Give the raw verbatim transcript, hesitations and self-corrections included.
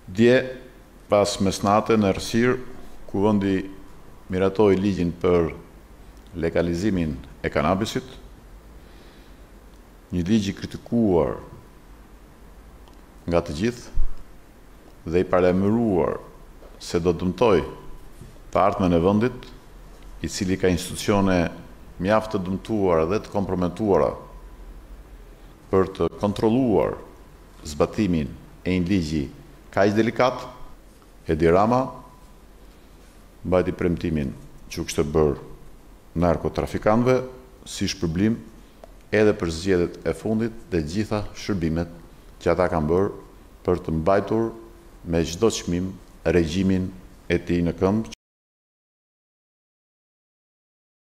Dje, pas mesnate në errësirë, Kuvendi miratoi ligjin për legalizimin e kanabisit, një ligj i kritikuar nga të gjithë dhe i paralajmëruar se do dëmtoj të ardhmen e vendit, i cili ka institucione mjaft të dëmtuara dhe të komprometuara për të kontrolluar zbatimin e një ligji kaq delikat. Edi Rama mbajti premtimin që u kishte bërë narkotrafikantëve si shpërblim edhe për zgjedhjet e fundit dhe gjitha shërbimet që ata kanë bërë për të mbajtur me çdo çmim regjimin e tij në këmbë,